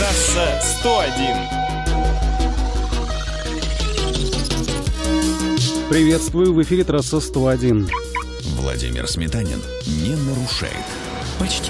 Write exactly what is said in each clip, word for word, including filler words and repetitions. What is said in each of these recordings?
Трасса сто один. Приветствую, в эфире трасса сто один. Владимир Сметанин не нарушает. Почти.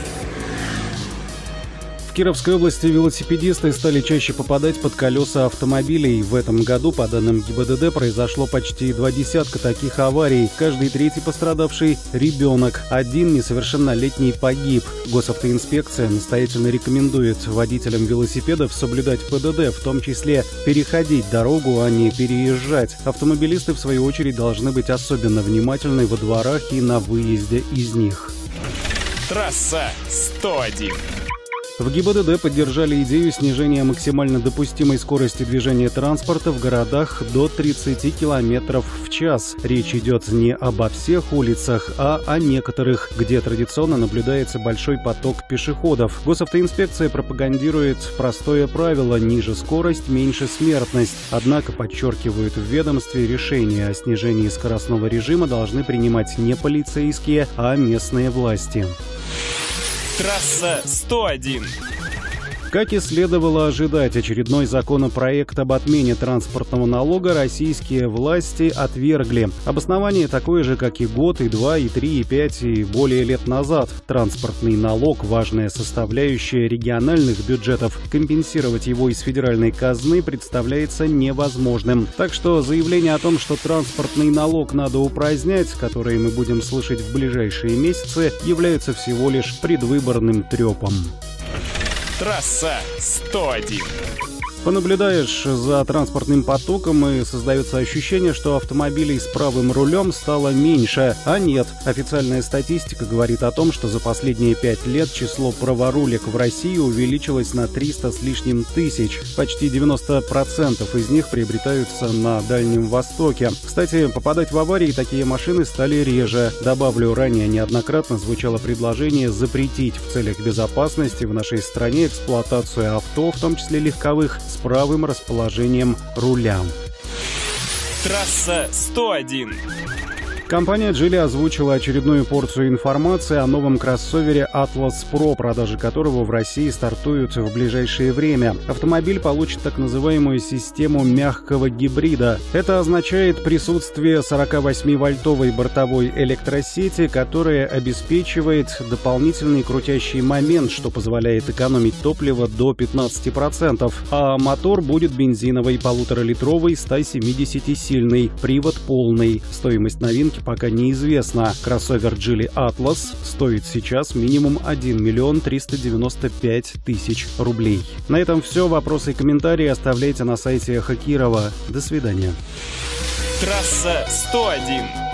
В Кировской области велосипедисты стали чаще попадать под колеса автомобилей. В этом году, по данным ГИБДД, произошло почти два десятка таких аварий. Каждый третий пострадавший – ребенок. Один несовершеннолетний погиб. Госавтоинспекция настоятельно рекомендует водителям велосипедов соблюдать ПДД, в том числе переходить дорогу, а не переезжать. Автомобилисты, в свою очередь, должны быть особенно внимательны во дворах и на выезде из них. Трасса сто один. В ГИБДД поддержали идею снижения максимально допустимой скорости движения транспорта в городах до тридцати километров в час. Речь идет не обо всех улицах, а о некоторых, где традиционно наблюдается большой поток пешеходов. Госавтоинспекция пропагандирует простое правило: ниже скорость, меньше смертность. Однако, подчеркивают в ведомстве, решения о снижении скоростного режима должны принимать не полицейские, а местные власти. Трасса сто один. Как и следовало ожидать, очередной законопроект об отмене транспортного налога российские власти отвергли. Обоснование такое же, как и год, и два, и три, и пять, и более лет назад. Транспортный налог – важная составляющая региональных бюджетов. Компенсировать его из федеральной казны представляется невозможным. Так что заявление о том, что транспортный налог надо упразднять, которое мы будем слышать в ближайшие месяцы, является всего лишь предвыборным трепом. Трасса сто один. Понаблюдаешь за транспортным потоком, и создается ощущение, что автомобилей с правым рулем стало меньше. А нет, официальная статистика говорит о том, что за последние пять лет число праворулек в России увеличилось на триста с лишним тысяч. Почти девяносто процентов из них приобретаются на Дальнем Востоке. Кстати, попадать в аварии такие машины стали реже. Добавлю, ранее неоднократно звучало предложение запретить в целях безопасности в нашей стране эксплуатацию авто, в том числе легковых, с правым расположением руля. Трасса сто один. Компания Geely озвучила очередную порцию информации о новом кроссовере Atlas Pro, продажи которого в России стартуют в ближайшее время. Автомобиль получит так называемую систему мягкого гибрида. Это означает присутствие сорокавосьмивольтовой бортовой электросети, которая обеспечивает дополнительный крутящий момент, что позволяет экономить топливо до пятнадцати процентов. А мотор будет бензиновый, полуторалитровый, стосемидесятисильный, привод полный. Стоимость новинки пока неизвестна. Кроссовер Geely Atlas стоит сейчас минимум один миллион триста девяносто пять тысяч рублей. На этом все. Вопросы и комментарии оставляйте на сайте Эхо Кирова. До свидания. Трасса сто один.